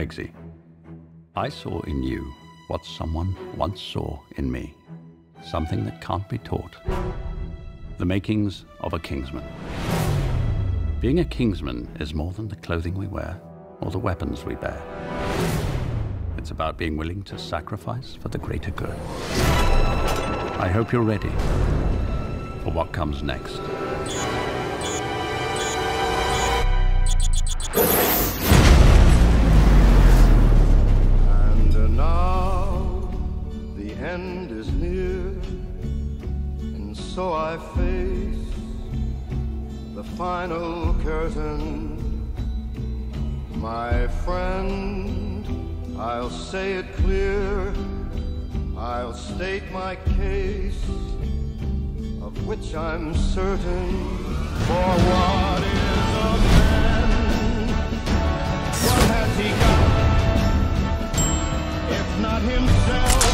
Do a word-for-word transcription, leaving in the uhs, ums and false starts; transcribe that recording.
Eggsy, I saw in you what someone once saw in me. Something that can't be taught. The makings of a Kingsman. Being a Kingsman is more than the clothing we wear or the weapons we bear. It's about being willing to sacrifice for the greater good. I hope you're ready for what comes next. And now the end is near, and so I face the final curtain. My friend, I'll say it clear, I'll state my case, of which I'm certain. For what is a man? What has he got, if not himself?